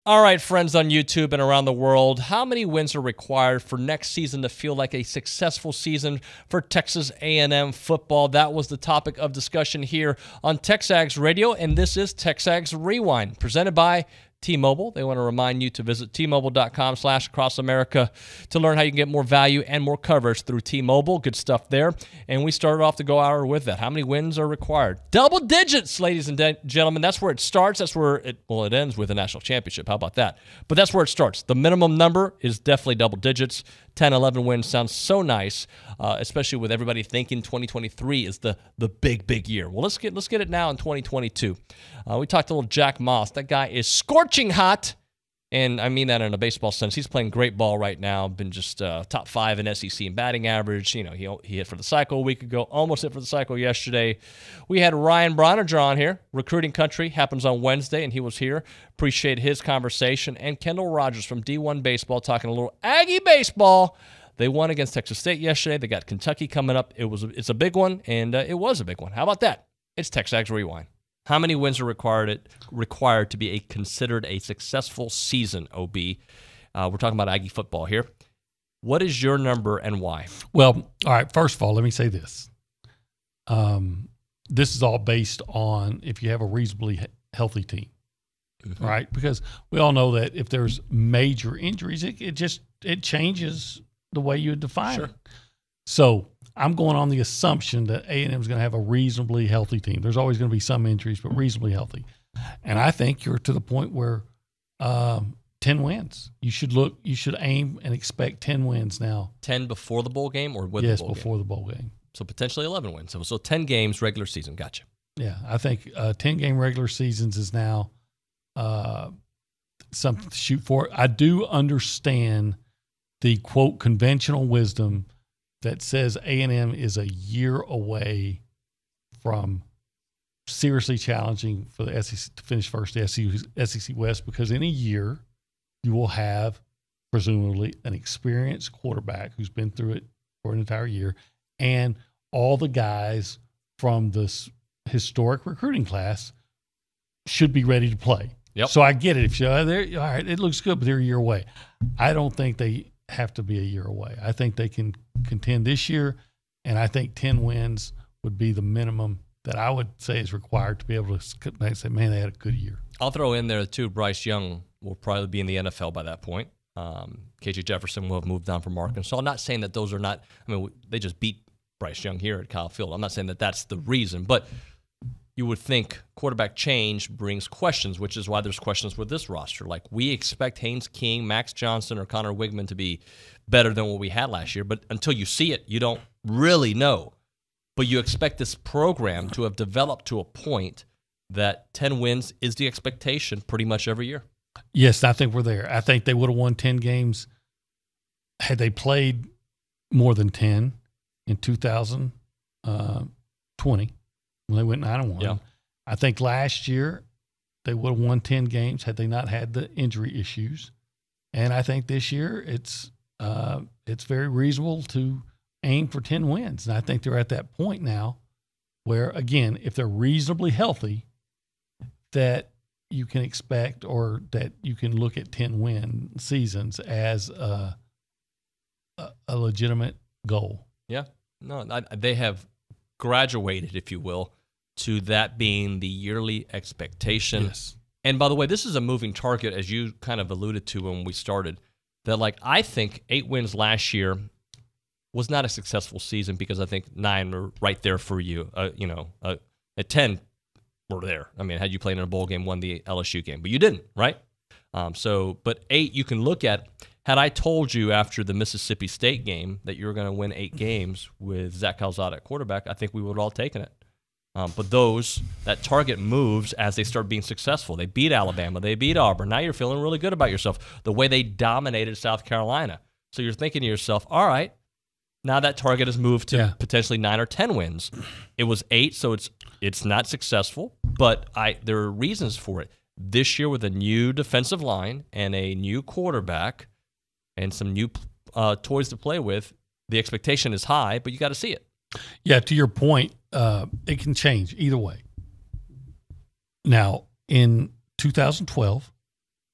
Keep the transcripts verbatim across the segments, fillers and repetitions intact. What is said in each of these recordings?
All right, friends on YouTube and around the world, how many wins are required for next season to feel like a successful season for Texas A and M football? That was the topic of discussion here on Texags Radio, and this is Texags Rewind, presented by T-Mobile. They want to remind you to visit T-Mobile.com slash across America to learn how you can get more value and more coverage through T-Mobile. Good stuff there. And we started off the go hour with that. How many wins are required? Double digits, ladies and de- gentlemen. That's where it starts. That's where it, well, it ends with a national championship. How about that? But that's where it starts. The minimum number is definitely double digits. ten, eleven wins sounds so nice, uh, especially with everybody thinking twenty twenty-three is the the big, big year. Well, let's get let's get it now in twenty twenty-two. Uh, we talked a little Jack Moss. That guy is scorching hot, and I mean that in a baseball sense. He's playing great ball right now. Been just uh, top five in S E C in batting average. You know, he he hit for the cycle a week ago, almost hit for the cycle yesterday. We had Ryan Broniger on here. Recruiting Country happens on Wednesday, and he was here. Appreciate his conversation. And Kendall Rogers from D one Baseball talking a little Aggie baseball. They won against Texas State yesterday. They got Kentucky coming up. It was it's a big one, and uh, it was a big one. How about that? It's Texags Rewind. How many wins are required required to be a, considered a successful season, O B? Uh, we're talking about Aggie football here. What is your number and why? Well, all right, first of all, let me say this. Um, this is all based on if you have a reasonably he- healthy team, mm-hmm. right? Because we all know that if there's major injuries, it, it just it changes the way you define sure. it. So I'm going on the assumption that A and M is going to have a reasonably healthy team. There's always going to be some injuries, but reasonably healthy. And I think you're to the point where um, ten wins. You should look. You should aim and expect ten wins now. ten before the bowl game or with yes, the bowl game? Yes, before the bowl game. So potentially eleven wins. So, so ten games regular season. Gotcha. Yeah, I think uh, ten game regular seasons is now uh, something to shoot for. I do understand the quote conventional wisdom that says A and M is a year away from seriously challenging for the S E C to finish first the S E C West, because in a year you will have presumably an experienced quarterback who's been through it for an entire year, and all the guys from this historic recruiting class should be ready to play. Yep. So I get it. If you, they're, all right, it looks good, but they're a year away. I don't think they have to be a year away. I think they can contend this year, and I think ten wins would be the minimum that I would say is required to be able to say, man, they had a good year. I'll throw in there, too, Bryce Young will probably be in the N F L by that point. Um, K J Jefferson will have moved on from Arkansas. I'm not saying that those are not – I mean, they just beat Bryce Young here at Kyle Field. I'm not saying that that's the reason, but you would think quarterback change brings questions, which is why there's questions with this roster. Like, we expect Haynes King, Max Johnson, or Connor Wigman to be better than what we had last year, but until you see it, you don't really know. But you expect this program to have developed to a point that ten wins is the expectation pretty much every year. Yes, I think we're there. I think they would have won ten games had they played more than ten in two thousand twenty when they went nine and one. Yeah. I think last year they would have won ten games had they not had the injury issues. And I think this year it's uh, it's very reasonable to aim for ten wins. And I think they're at that point now where, again, if they're reasonably healthy, that you can expect or that you can look at ten win seasons as a, a, a legitimate goal. Yeah. No, I, they have graduated, if you will, to that being the yearly expectation. Yes. And by the way, this is a moving target, as you kind of alluded to when we started, that like I think eight wins last year was not a successful season because I think nine were right there for you. Uh, you know, uh, at ten were there. I mean, had you played in a bowl game, won the L S U game, but you didn't, right? Um, so, but eight you can look at. Had I told you after the Mississippi State game that you were going to win eight games with Zach Calzada at quarterback, I think we would have all taken it. Um, but those, that target moves as they start being successful. They beat Alabama. They beat Auburn. Now you're feeling really good about yourself. The way they dominated South Carolina. So you're thinking to yourself, all right, now that target has moved to yeah. potentially nine or ten wins. It was eight, so it's it's not successful, but I there are reasons for it. This year with a new defensive line and a new quarterback and some new uh, toys to play with, the expectation is high, but you got to see it. Yeah, to your point, uh, it can change either way. Now, in two thousand twelve,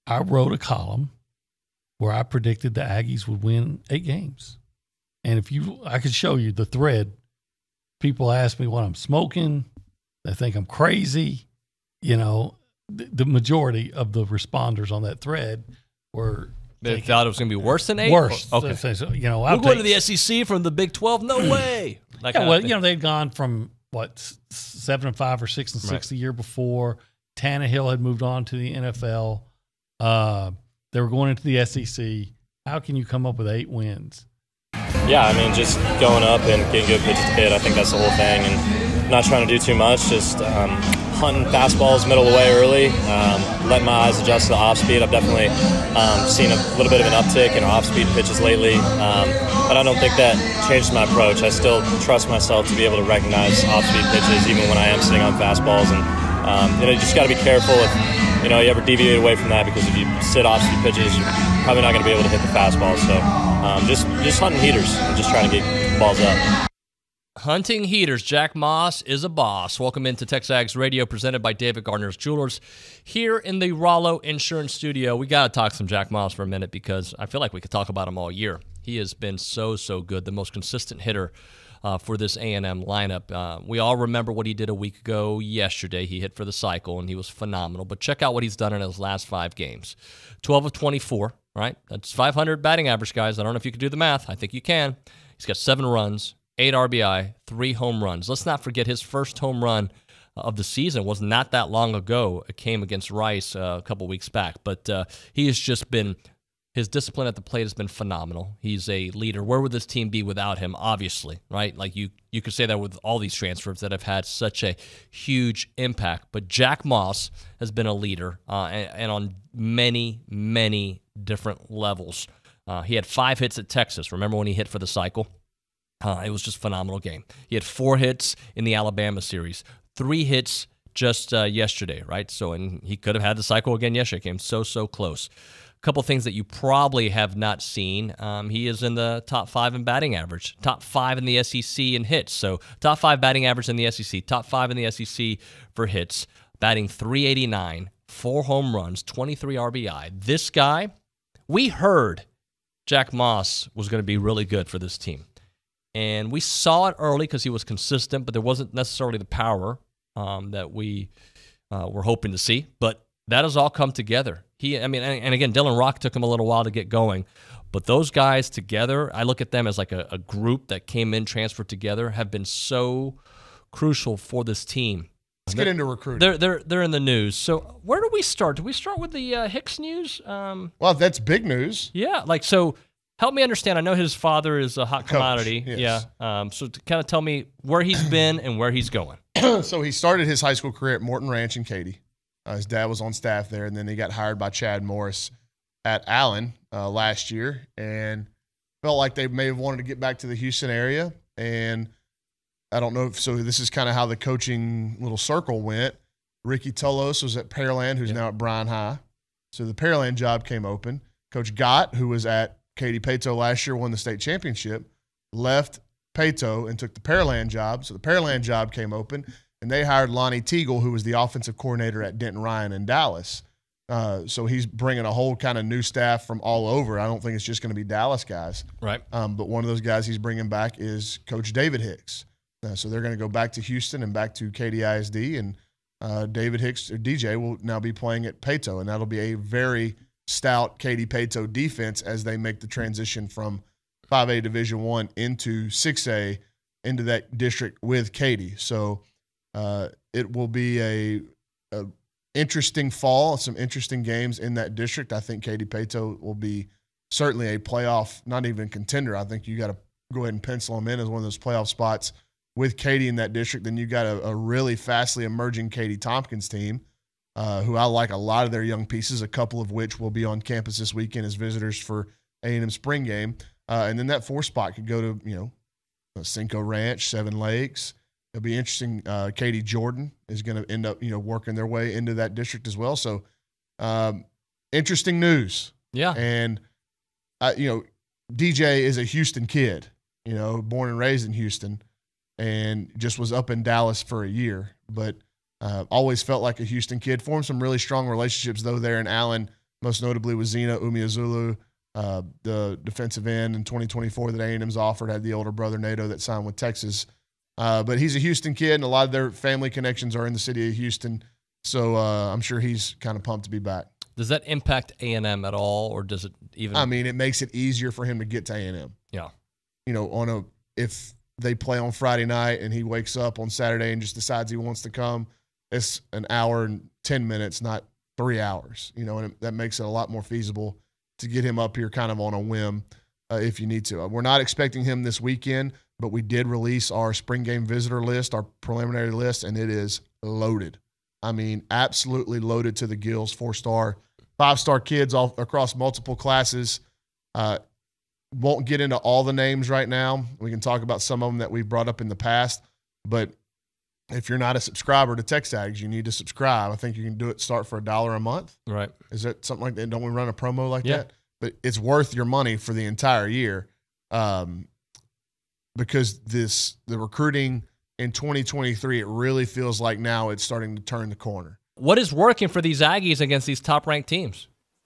I wrote a column where I predicted the Aggies would win eight games. And if you, I could show you the thread. People ask me what I'm smoking. They think I'm crazy. You know, the, the majority of the responders on that thread were. They thought it was going to be worse than eight? Worse. Okay. So, so, you know, We're going to the S E C from the Big twelve? No way. That yeah, well, you know, they'd gone from, what, seven and five or six and six right. the year before. Tannehill had moved on to the N F L. Uh, they were going into the S E C. How can you come up with eight wins? Yeah, I mean, just going up and getting good pitches to hit, I think that's the whole thing. And not trying to do too much, just um, hunting fastballs middle of the way early, um, letting my eyes adjust to the off-speed. I've definitely um, seen a little bit of an uptick in off-speed pitches lately, um, but I don't think that changed my approach. I still trust myself to be able to recognize off-speed pitches even when I am sitting on fastballs. And um, you know, you just got to be careful if you know you ever deviate away from that, because if you sit off-speed pitches, you're probably not going to be able to hit the fastball. So um, just just hunting heaters and just trying to get balls up. Hunting heaters. Jack Moss is a boss. Welcome into TexAgs Radio, presented by David Gardner's Jewelers. Here in the Rollo Insurance Studio, we got to talk some Jack Moss for a minute, because I feel like we could talk about him all year. He has been so, so good, the most consistent hitter uh, for this A and M lineup. Uh, we all remember what he did a week ago yesterday. He hit for the cycle, and he was phenomenal. But check out what he's done in his last five games. twelve of twenty-four, right? That's five hundred batting average, guys. I don't know if you can do the math. I think you can. He's got seven runs, eight R B I, three home runs. Let's not forget his first home run of the season was not that long ago. It came against Rice uh, a couple weeks back. But uh, he has just been, his discipline at the plate has been phenomenal. He's a leader. Where would this team be without him? Obviously, right? Like you, you could say that with all these transfers that have had such a huge impact. But Jack Moss has been a leader, uh, and, and on many, many different levels. Uh, he had five hits at Texas. Remember when he hit for the cycle? Uh, it was just a phenomenal game. He had four hits in the Alabama series, three hits just uh, yesterday, right? So, and he could have had the cycle again yesterday. Came so, so close. A couple things that you probably have not seen. Um, he is in the top five in batting average, top five in the S E C in hits. So, top five batting average in the S E C, top five in the S E C for hits, batting three eighty-nine, four home runs, twenty-three R B I. This guy, we heard Jack Moss was going to be really good for this team. And we saw it early because he was consistent, but there wasn't necessarily the power um, that we uh, were hoping to see. But that has all come together. He, I mean, and, and again, Dylan Rock took him a little while to get going. But those guys together, I look at them as like a, a group that came in, transferred together, have been so crucial for this team. Let's get into recruiting. They're they're they're in the news. So where do we start? Do we start with the uh, Hicks news? Um, well, that's big news. Yeah, like so. Help me understand. I know his father is a hot Coach, commodity. yes. Yeah. Um, so to kind of tell me where he's been and where he's going. So he started his high school career at Morton Ranch in Katy. Uh, his dad was on staff there, and then he got hired by Chad Morris at Allen uh, last year, and felt like they may have wanted to get back to the Houston area. And I don't know if so. This is kind of how the coaching little circle went. Ricky Tullos was at Pearland, who's yep. now at Bryan High. So the Pearland job came open. Coach Gott, who was at Katy Pato last year, won the state championship, left Pato and took the Pearland job. So the Pearland job came open, and they hired Lonnie Teagle, who was the offensive coordinator at Denton Ryan in Dallas. Uh, so he's bringing a whole kind of new staff from all over. I don't think it's just going to be Dallas guys. Right. Um, but one of those guys he's bringing back is Coach David Hicks. Uh, so they're going to go back to Houston and back to Katy I S D, and uh, David Hicks, or D J, will now be playing at Pato, and that'll be a very stout Katy Pato defense as they make the transition from five A Division One into six A into that district with Katy. So uh, it will be a, a interesting fall, some interesting games in that district. I think Katy Pato will be certainly a playoff, not even contender. I think you got to go ahead and pencil them in as one of those playoff spots with Katy in that district. Then you got a, a really fastly emerging Katy Tompkins team. Uh, who I like a lot of their young pieces, a couple of which will be on campus this weekend as visitors for A and M spring game. Uh, and then that fourth spot could go to, you know, Cinco Ranch, Seven Lakes. It'll be interesting. Uh, Katy Jordan is going to end up, you know, working their way into that district as well. So um, interesting news. Yeah. And, uh, you know, D J is a Houston kid, you know, born and raised in Houston, and just was up in Dallas for a year. But Uh, always felt like a Houston kid. Formed some really strong relationships, though, there in Allen most notably with Zena Umeozulu, uh, the defensive end in twenty twenty-four that A and M's offered, had the older brother Nato that signed with Texas. Uh, but he's a Houston kid, and a lot of their family connections are in the city of Houston. So uh, I'm sure he's kind of pumped to be back. Does that impact A and M at all, or does it even? I mean, it makes it easier for him to get to A and M. Yeah. You know, on a if they play on Friday night and he wakes up on Saturday and just decides he wants to come, it's an hour and ten minutes, not three hours. You know, and it, that makes it a lot more feasible to get him up here kind of on a whim uh, if you need to. We're not expecting him this weekend, but we did release our spring game visitor list, our preliminary list, and it is loaded. I mean, absolutely loaded to the gills. Four-star, five-star kids all across multiple classes. Uh, won't get into all the names right now. We can talk about some of them that we've brought up in the past. But if you're not a subscriber to TexAgs, you need to subscribe. I think you can do it, start for a dollar a month. Right. Is that something like that? Don't we run a promo like Yeah. that? But it's worth your money for the entire year um, because this the recruiting – in twenty twenty-three, it really feels like now it's starting to turn the corner. What is working for these Aggies against these top-ranked teams?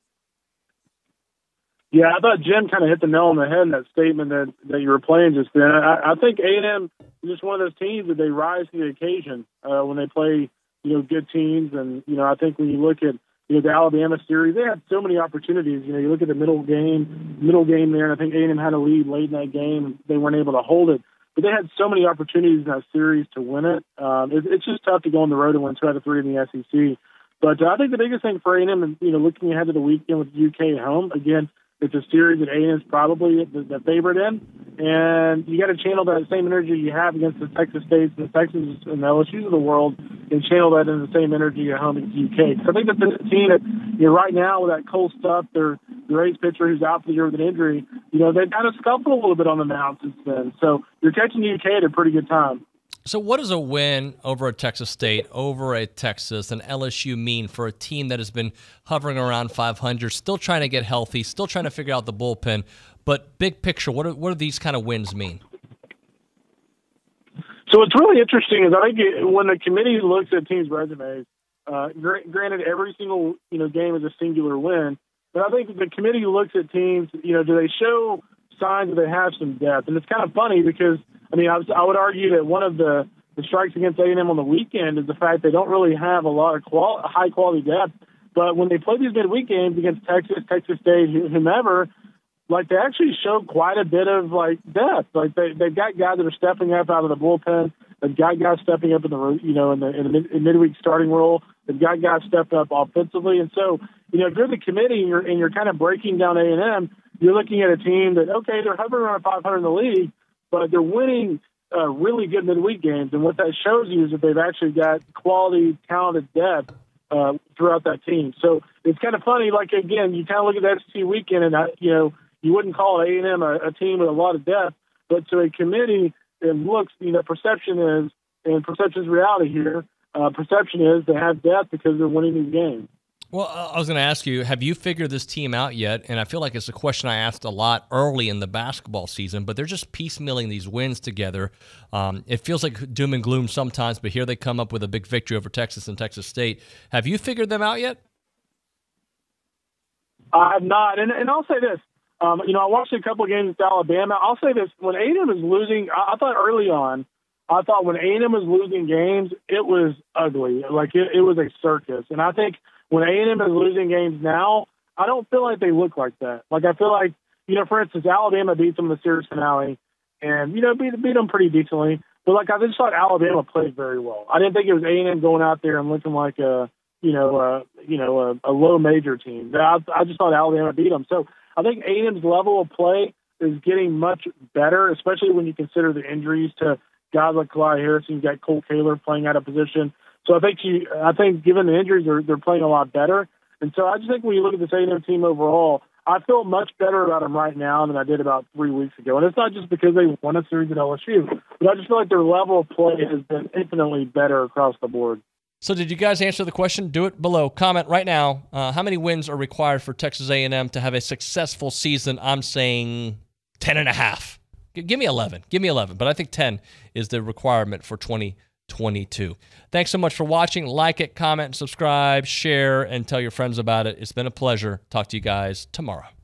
Yeah, I thought Jim kind of hit the nail on the head in that statement that, that you were playing just then. I, I think A and M is just one of those teams that they rise to the occasion uh, when they play, you know, good teams. And, you know, I think when you look at, you know, the Alabama series, they had so many opportunities. You know, you look at the middle game, middle game there, and I think A and M had a lead late in that game, and they weren't able to hold it. But they had so many opportunities in that series to win it. Um, it it's just tough to go on the road and win two out of three in the S E C. But uh, I think the biggest thing for A and M, and you know, looking ahead to the weekend with U K at home, again, it's a series that A and M is probably the, the favorite in, and you got to channel that same energy you have against the Texas States, the Texas and the L S Us of the world, and channel that into the same energy at home against U K. So I think that the team that, you know, right now with that Cole Stuff, their their ace pitcher who's out for the year with an injury, you know, they've kind of scuffled a little bit on the mound since then. So you're catching U K at a pretty good time. So what does a win over at Texas State, over at Texas, and L S U mean for a team that has been hovering around five hundred, still trying to get healthy, still trying to figure out the bullpen? But big picture, what do, what do these kind of wins mean? So what's really interesting is I think it, when the committee looks at teams' resumes, uh, gr- granted every single you know game is a singular win, but I think the committee looks at teams, you know, do they show signs that they have some depth? And it's kind of funny because, I mean, I, was, I would argue that one of the, the strikes against A and M on the weekend is the fact they don't really have a lot of qual- high-quality depth. But when they play these midweek games against Texas, Texas State, whomever, like they actually show quite a bit of like depth. Like they they've got guys that are stepping up out of the bullpen. They've got guys stepping up in the you know in the in the mid, in midweek starting role. They've got guys stepping up offensively. And so you know if you're the committee and you're and you're kind of breaking down A and M, you're looking at a team that okay they're hovering around five hundred in the league, but they're winning uh, really good midweek games. And what that shows you is that they've actually got quality, talented depth uh, throughout that team. So it's kind of funny. Like again, you kind of look at the S E C weekend, and I, you know. You wouldn't call A and M a, a team with a lot of depth, but to a committee, it looks, you know, perception is, and perception is reality here, uh, perception is they have depth because they're winning these games. Well, I was going to ask you, have you figured this team out yet? And I feel like it's a question I asked a lot early in the basketball season, but they're just piecemealing these wins together. Um, it feels like doom and gloom sometimes, but here they come up with a big victory over Texas and Texas State. Have you figured them out yet? I have not, and, and I'll say this. Um, you know, I watched a couple of games with Alabama. I'll say this: when A and M is losing, I, I thought early on, I thought when A and M was losing games, it was ugly. Like it, it was a circus. And I think when A and M is losing games now, I don't feel like they look like that. Like I feel like, you know, for instance, Alabama beat them in the series finale, and you know, beat beat them pretty decently. But like I just thought Alabama played very well. I didn't think it was A and M going out there and looking like a, you know, uh, you know, a, a low major team. I, I just thought Alabama beat them. So I think A and M's level of play is getting much better, especially when you consider the injuries to guys like Kalai Harrison. You got Cole Kaler playing out of position. So I think you, I think given the injuries, they're, they're playing a lot better. And so I just think when you look at this A and M team overall, I feel much better about them right now than I did about three weeks ago. And it's not just because they won a series at L S U, but I just feel like their level of play has been infinitely better across the board. So did you guys answer the question? Do it below. Comment right now. Uh, how many wins are required for Texas A and M to have a successful season? I'm saying ten and a half. G- give me eleven. Give me eleven. But I think ten is the requirement for twenty twenty-two. Thanks so much for watching. Like it, comment, subscribe, share, and tell your friends about it. It's been a pleasure. Talk to you guys tomorrow.